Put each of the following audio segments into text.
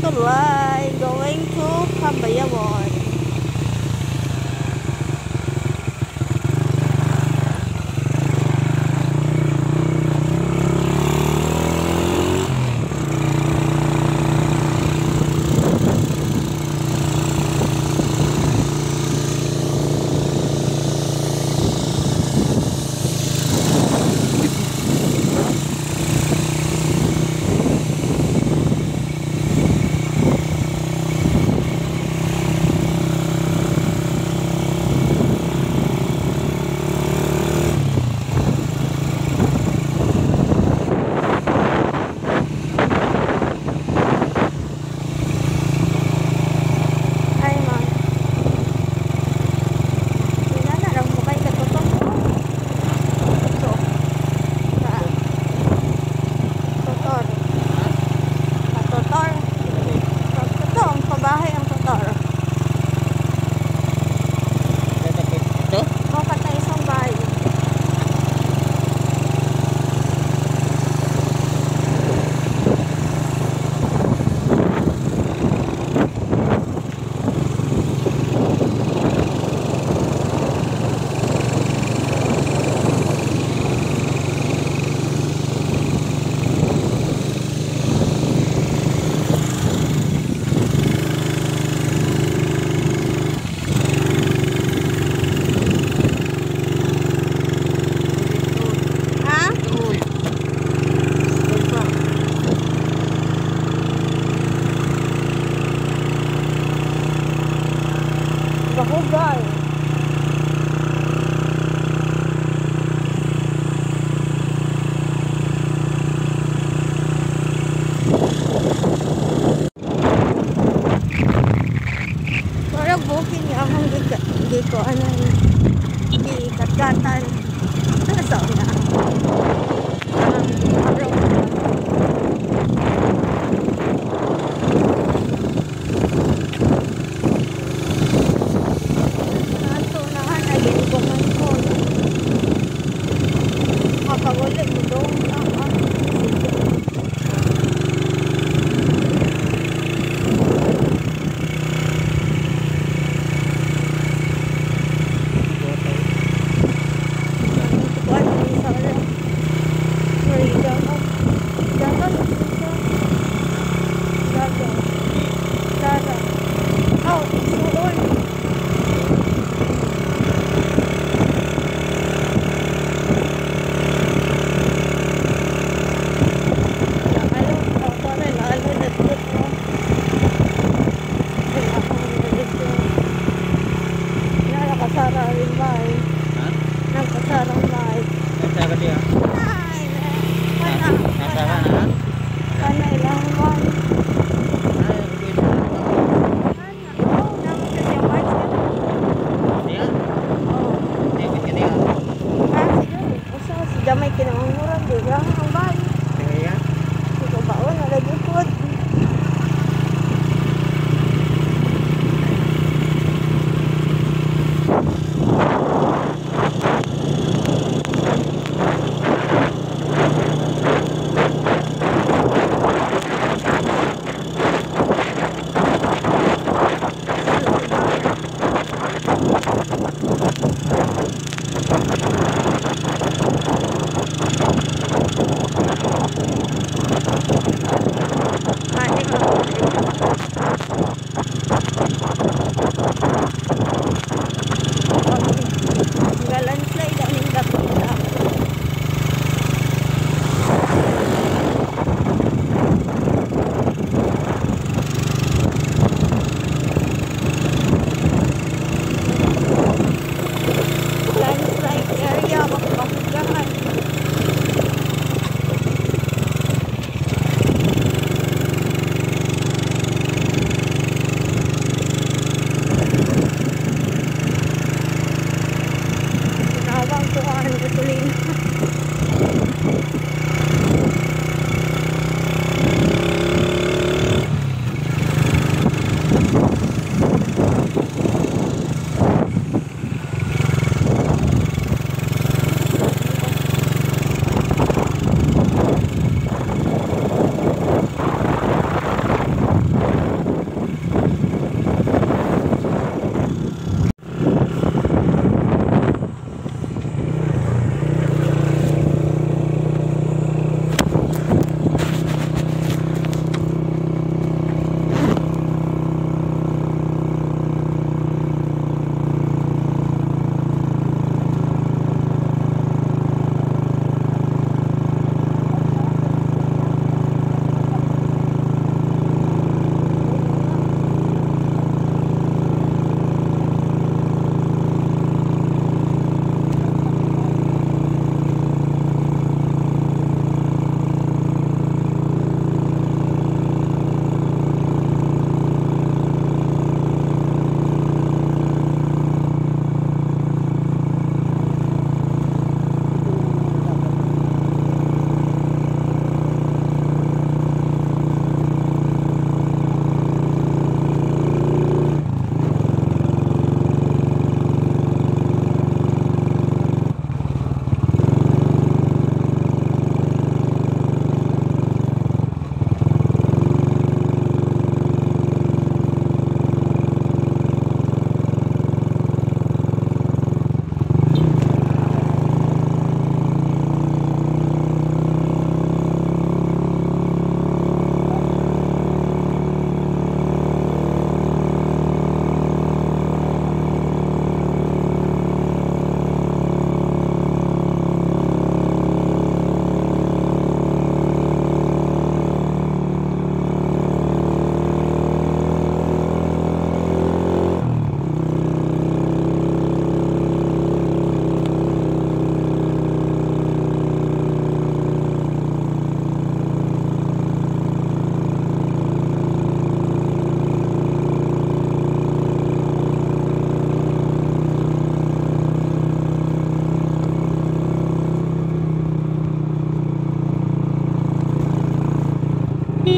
Tulay going to Kabayawon. Bahugay. Parang bukid niya akong giko anong gikatgatan. Sa una. Parang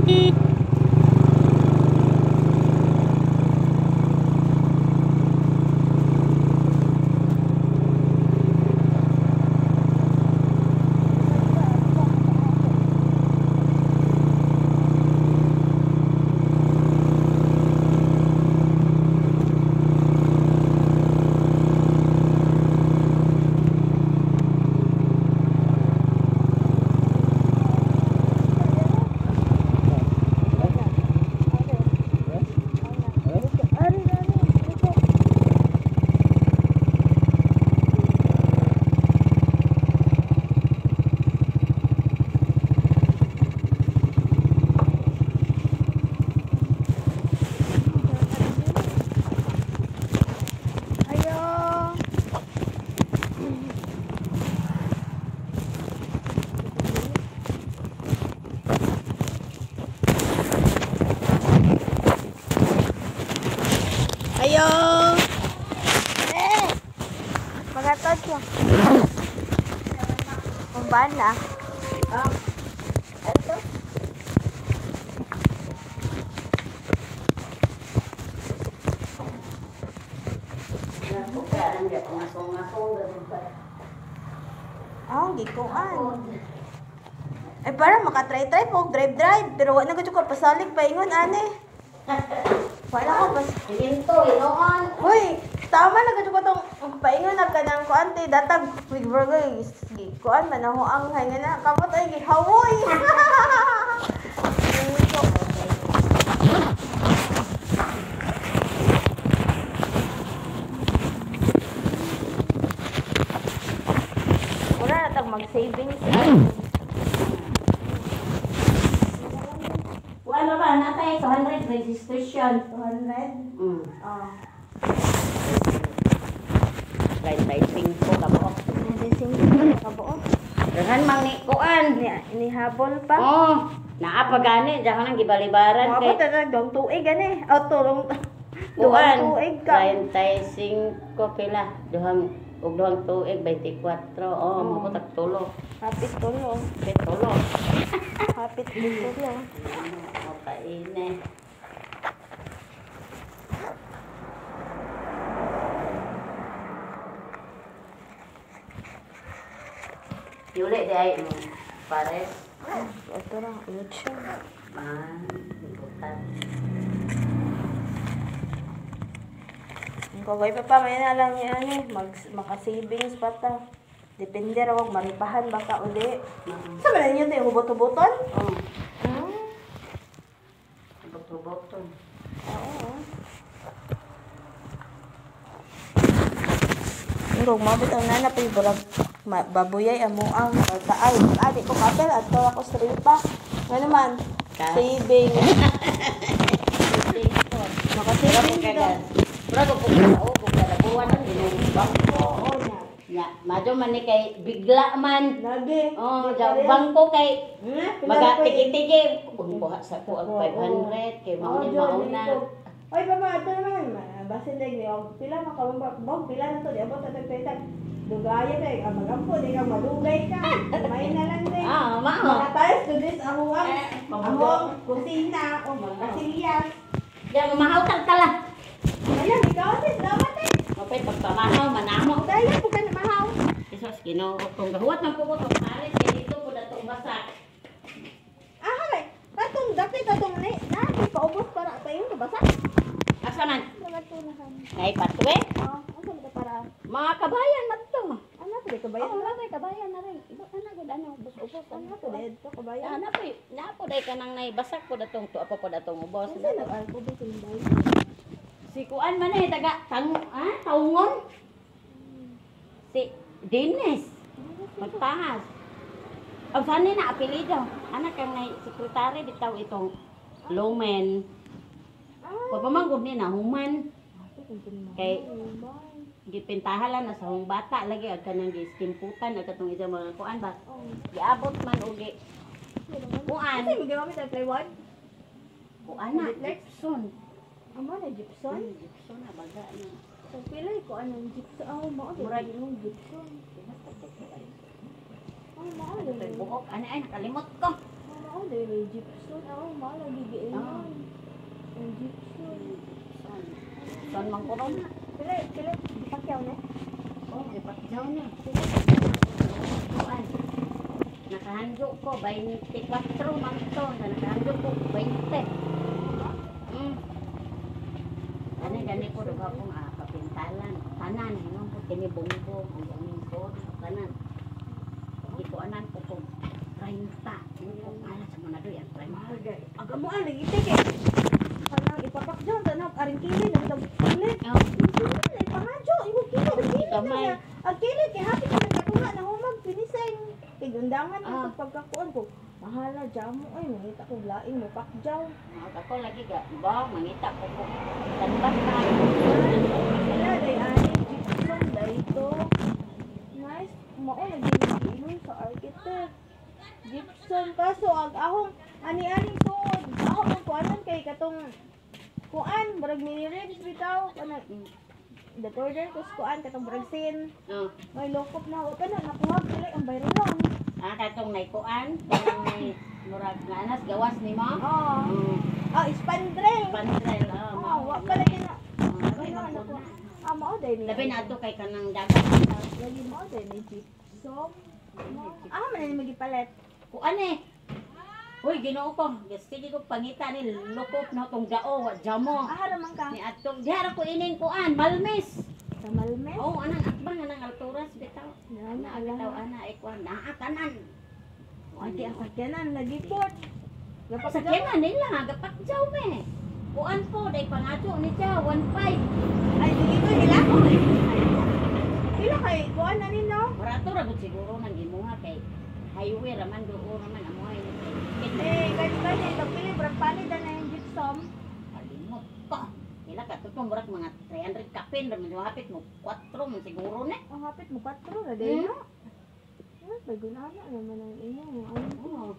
Ayo. Magatod ko. Kumbana. Ito. Gikuan. Ay para makatry-try po, drive-drive. Pero wala na ko tsukot pasalik pa ingon, ane. Wala ko pas. Hinto, inoon. Uy, tama na ka tsukot ang paingon na ka ng kuante. Datag, wig burger. Gikuan, manaho ang hay nga na. Kamot ay gihawoy. Wala na tag mag-savings. Ano ba, natay 200 registration. 200? Ah. 35 po kabo. 95 kabuo. Dahan mang ni kuan. Inihabol pa. Oh, naa pa gani dahan ang gibalibaran Mga kay po talagang dong tuig gani. O tulong kuan. tuig ka. 35 pila. Duhang ug duhang tuig 24. Oh, mo tak tulo. Hapit tulo. Tulo. Hapit tulo. Kaine. Yuli di ay pares. Ito lang, ulit siya. Bukan. Ang kagay pa may na lang yan eh. Maka-savings pa ta. Depende raw kung maripahan baka uli. Sabi na ninyo tayo, hubot-huboton? Oh, Hmm. botol-botol. Oo. Ang mabot ang nanap ay bulag babuyay amo ang taay. Adi ko kapel at tawa ko stripa. Nga naman, saving. Maka-saving Kaya daw. Pero kung kalabuan ang ginubang ko. Oo na. Ya, madyo man ni kay bigla man. Lagi. Oh, jabang ko kay Maga magatigi-tigi. Kung buha sa ko ang 500 kay mao ni mauna. Oy, baba, ito naman. Basin lang niyo. Pila makabog, pila na to. Di abot at nagpetag. Dugaya na eh. Magampo, di ka malugay ka. May na lang din. Ah, mao. Makatayos to this among kusina o kasilyas. Ya mahaw tag tala. Ayan, ikaw din. Dapat eh. Mapay pagpamahaw manamo. Dahil po ka na mahaw. Isos Ginoo kung gahuwat man ko ko pares kay dito po datong basak. Ah, haray. Katong dapit katong ni. Natin paubos para pa yung kabasa. Asa man? Naman to na kami. Kay patwe. Asa mo para? Mga kabayan man to. Ano pa ka ba yan? Wala kay kabayan na rin. Ibo ana gud ano ubos-ubos Ano pa din? Ito ka ba yan? na po day kanang nay basak po datong to apa po datong ubos. Kasi nag-alko ba sinday? Si kuan man eh taga taungon. Si Dennis. Magpahas. Ang saan na apelido? Anak kang nay sekretary bitaw itong Lumen. Pagpamanggod ni na human. Kay gipintahalan na sa hong bata lagi ag kanang gistimputan ag katong isa mga kuan ba. Giabot man ugi. Kuan. Kasi magamit ang plywood? Kuan na Gibson. Amo na gypsum? Gibson na baga na. So pilay ko anong gypsum? Oh, mao Murag yung gypsum. Oh, mao Ito din. buhok. Ano ay nakalimot ko. mao dai may gypsum. Oo, mao lagi giingon. Ah. Ang gypsum. Son mang corona. Pila dipakyaw na. Oh, ipakyaw na. Kuan. Nakahandyo ko 24 man to, nakahandyo ko 20. Gani ko duga kong kapintalan. Tanan hingon ko kini bongbong ang aming ko tanan. Di ko anan ko kung 30. Hindi ko pala sa Manado yan 30. Aga mo ang lagi teke. Kanang ipapakyaw tanong aring kili na daw kulit. Oh, Ay pangadyo, imo kili Gamay. na. Ang kili kay happy ka nagkatuha na humag piniseng. Tigundangan Ah. ko pagkakuan ko. Mahala jamo ay mangita ko laing mo pakjaw. ako lagi ga ba mangita ko ko. Tanbat na. Sila day ani gypsum day to. Nice. Mao lagi ingon sa architect. Gypsum kaso ahong ani-ani tuod. Ako man kuanan kay katong kuan barag mini-ribs bitaw kana the order ko sa kuan katong barag sin. Oh, May lokop na ako na nakuha sila ang bayron. katong naikuan, kanang may murag nga anas gawas ni mo. Oh. Mm. Ah, spandrel. Pantrel, Oh, wa pala kina. Mao day ni. Labi na ito kay kanang dagat. Lagi mao day ni gypsum. Man ni magipalit. Kuan eh. Uy, ginoo ko. Sige ko pangita ni lukop na tong dao, wa jamo. Ahara man ka. Ni atong dihara ko ining kuan, malmis. Sa Malmes. Oh, anang akbang anang alturas bitaw. Nana Bitaw ala. ana ikuan naa tanan. Ati ang sakyanan lagi pot. Gapas Sa kena nila gapakjaw me. Kuan po day pangato ni siya 15. Ay dili ko nila. Pila kay kuan na nino. Barato ra gud siguro nang imuha kay highway raman doon raman amoy ni kay. Kani pili brag palit na yung gypsum. Kalimot pa. Nila ka tutong burak mga 300 kapin raman yung hapit mo 4 man siguro na. Ang hapit mo 4 na day no. Bagunana naman ang inyo. Oo.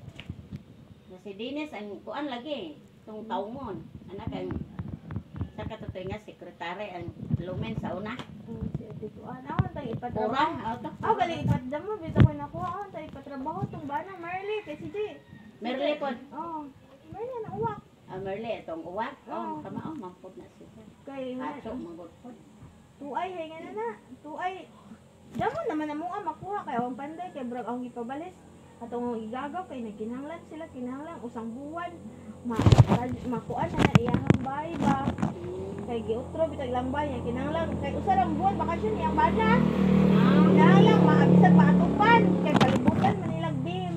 Na si Dennis ang kuan lagi tong taumon. Anak ang sa katutoy nga sekretary ang lumen sa una. Si Ate Kuan. Awan tayo Pura ipatrabaho. auto. Gali ipadam mo. Bito ko nakuha. Awan tayo ipatrabaho. Itong bana. Marley. Kay si Jay. Merle pod. Oo. Marley na uwak. Merle itong uwak. Oo. Oh, tama oh mampod na siya. Kay Ato manggod pod. tuay. Hinga na na. Tuay. Damo naman na mo makuha. Kay awang panday. Kay brag ang ipabalis. Atong igagaw. Kay nagkinahanglan sila. Kinahanglan. Usang buwan. Makuan na na iyahang bahay ba. Kay giutro bitag lang ba niya kinahanglan kay usa ra buwan bakasyon niyang bana. Kinahanglan maabisan paatupan kay palibutan man nilang beam.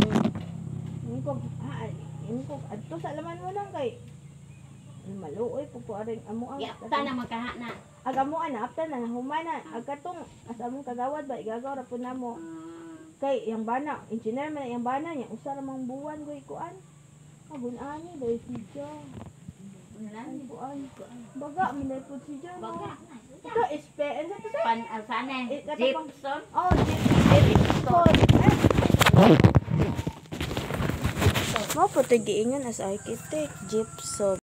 Ingko adto sa laman mo lang kay maluoy pug ko aring amo ang Yapta na magkaha na. agamo ana apta na humana agkatong as among kagawad ba igagaw ra pud namo kay yang bana engineer man yang bana niya usa ra mang buwan goy kuan. Agun-ani dai siya. Kuan. Baga minay pud siya. Baga. Ito, SPN sa ito, sir? Sana Katapang- Gibson. Oh, Gibson. Mo po ito giingon as architect, gypsum.